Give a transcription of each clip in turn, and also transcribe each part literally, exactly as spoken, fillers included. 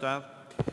Estado,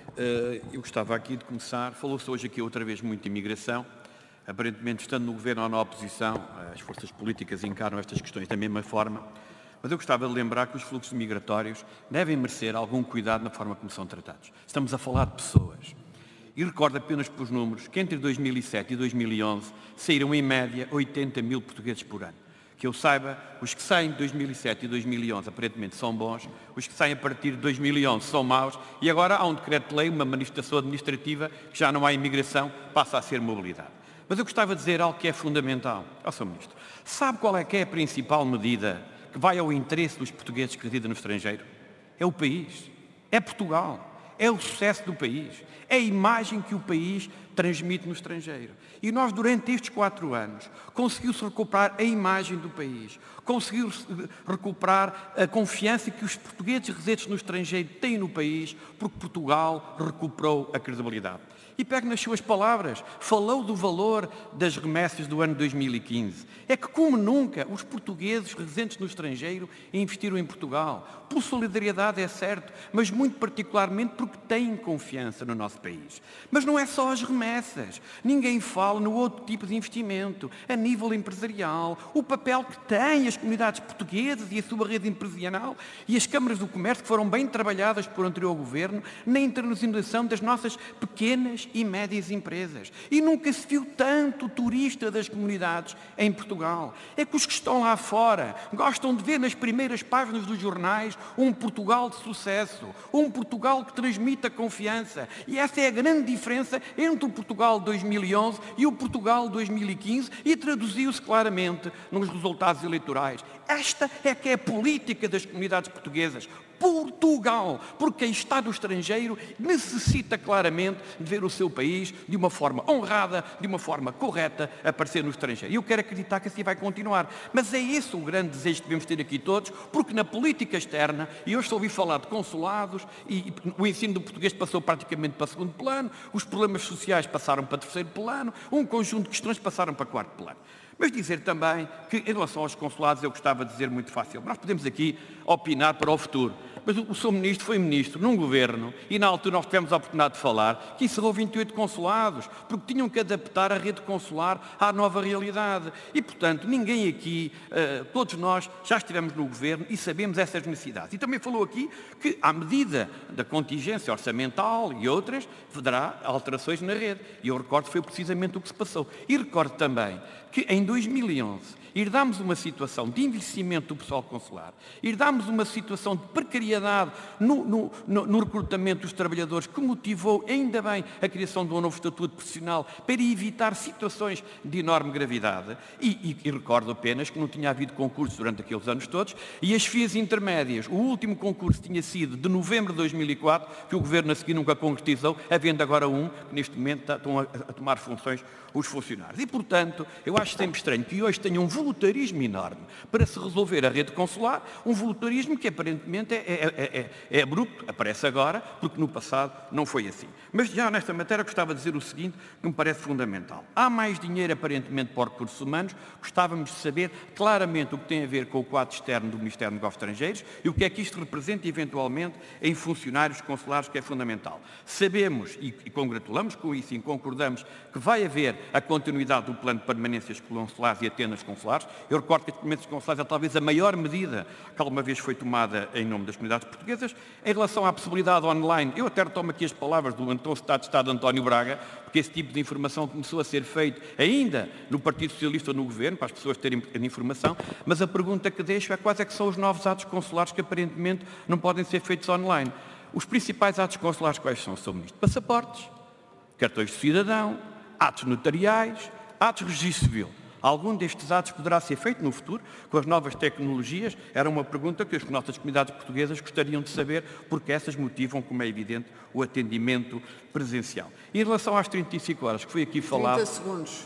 eu gostava aqui de começar, falou-se hoje aqui outra vez muito de imigração, aparentemente estando no Governo ou na oposição, as forças políticas encaram estas questões da mesma forma, mas eu gostava de lembrar que os fluxos migratórios devem merecer algum cuidado na forma como são tratados. Estamos a falar de pessoas. E recordo apenas pelos números que entre dois mil e sete e dois mil e onze saíram em média oitenta mil portugueses por ano. Que eu saiba, os que saem de dois mil e sete e dois mil e onze aparentemente são bons, os que saem a partir de dois mil e onze são maus e agora há um decreto-lei, uma manifestação administrativa, que já não há imigração, passa a ser mobilidade. Mas eu gostava de dizer algo que é fundamental. Ó, senhor Ministro, sabe qual é que é a principal medida que vai ao interesse dos portugueses que residem no estrangeiro? É o país, é Portugal, é o sucesso do país, é a imagem que o país transmite no estrangeiro. E nós, durante estes quatro anos, conseguiu-se recuperar a imagem do país, conseguiu-se recuperar a confiança que os portugueses residentes no estrangeiro têm no país, porque Portugal recuperou a credibilidade. E pego nas suas palavras, falou do valor das remessas do ano dois mil e quinze. É que, como nunca, os portugueses residentes no estrangeiro investiram em Portugal. Por solidariedade, é certo, mas muito particularmente porque têm confiança no nosso país. Mas não é só as remessas. Ninguém fala no outro tipo de investimento, a nível empresarial, o papel que têm as comunidades portuguesas e a sua rede empresarial e as câmaras do comércio que foram bem trabalhadas por anterior governo na internacionalização das nossas pequenas e médias empresas. E nunca se viu tanto turista das comunidades em Portugal. É que os que estão lá fora gostam de ver nas primeiras páginas dos jornais um Portugal de sucesso, um Portugal que transmite a confiança. E essa é a grande diferença entre o Portugal de dois mil e onze e o Portugal de dois mil e quinze e traduziu-se claramente nos resultados eleitorais. Esta é que é a política das comunidades portuguesas. Portugal, porque quem está no estrangeiro necessita claramente de ver o seu país de uma forma honrada, de uma forma correta, aparecer no estrangeiro. E eu quero acreditar que assim vai continuar. Mas é esse o grande desejo que devemos ter aqui todos, porque na política externa, e hoje ouvi falar de consulados, e o ensino do português passou praticamente para segundo plano, os problemas sociais passaram para terceiro plano, um conjunto de questões passaram para quarto plano. Mas dizer também que, em relação aos consulados, eu gostava de dizer muito fácil. Nós podemos aqui opinar para o futuro. Mas o, o seu Ministro foi Ministro num governo, e na altura nós tivemos a oportunidade de falar, que encerrou vinte e oito consulados, porque tinham que adaptar a rede consular à nova realidade. E, portanto, ninguém aqui, uh, todos nós, já estivemos no governo e sabemos essas necessidades. E também falou aqui que, à medida da contingência orçamental e outras, haverá alterações na rede. E eu recordo que foi precisamente o que se passou. E recordo também que em dois mil e onze herdámos uma situação de envelhecimento do pessoal consular, herdámos uma situação de precariedade no, no, no, no recrutamento dos trabalhadores que motivou, ainda bem, a criação de um novo estatuto profissional para evitar situações de enorme gravidade. E, e, e recordo apenas que não tinha havido concursos durante aqueles anos todos e as FIAs intermédias, o último concurso tinha sido de novembro de dois mil e quatro, que o Governo a seguir nunca concretizou, havendo agora um, que neste momento estão a, a tomar funções os funcionários. E, portanto, eu acho sempre estranho que hoje tenha um voluntarismo enorme para se resolver a rede consular, um voluntarismo que aparentemente é, é, é, é abrupto, aparece agora, porque no passado não foi assim. Mas já nesta matéria gostava de dizer o seguinte, que me parece fundamental. Há mais dinheiro aparentemente para os recursos humanos, gostávamos de saber claramente o que tem a ver com o quadro externo do Ministério dos Negócios Estrangeiros e o que é que isto representa eventualmente em funcionários consulares, que é fundamental. Sabemos e, e congratulamos com isso e concordamos que vai haver a continuidade do plano de permanências consulares e atenas consulares. Eu recordo que as permanências consulares é talvez a maior medida que alguma vez foi tomada em nome das comunidades portuguesas. Em relação à possibilidade online, eu até retomo aqui as palavras do então Secretário de Estado António Braga, porque esse tipo de informação começou a ser feito ainda no Partido Socialista ou no Governo, para as pessoas terem informação, mas a pergunta que deixo é quais é que são os novos atos consulares que aparentemente não podem ser feitos online. Os principais atos consulares quais são, senhor Ministro? Passaportes, cartões de cidadão, atos notariais, atos de registro civil. Algum destes atos poderá ser feito no futuro, com as novas tecnologias? Era uma pergunta que as nossas comunidades portuguesas gostariam de saber, porque essas motivam, como é evidente, o atendimento presencial. E em relação às trinta e cinco horas, que foi aqui falado... trinta segundos.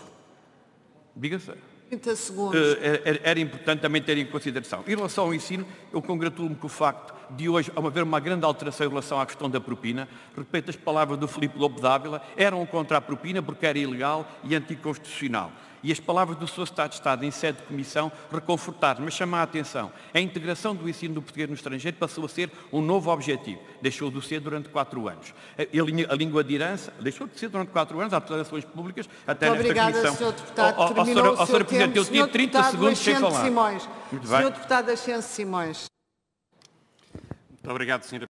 Diga-se. trinta segundos. Era, era importante também ter em consideração. Em relação ao ensino, eu congratulo-me com o facto de hoje a haver uma grande alteração em relação à questão da propina. Repito as palavras do Filipe Lobo Dávila, eram contra a propina porque era ilegal e anticonstitucional. E as palavras do senhor Secretário de Estado em sede de comissão reconfortaram, mas chamar a atenção. A integração do ensino do português no estrangeiro passou a ser um novo objetivo. Deixou de ser durante quatro anos. A, a língua de herança deixou de ser durante quatro anos, às declarações públicas, até Muito nesta obrigada, comissão. senhor Deputado. Ó, ó, Terminou ó, o seu senhora Presidente, tempo. eu tinha trinta segundos sem falar. Simões. Muito bem. senhor Deputado Ascenso Simões. Muito obrigado, senhora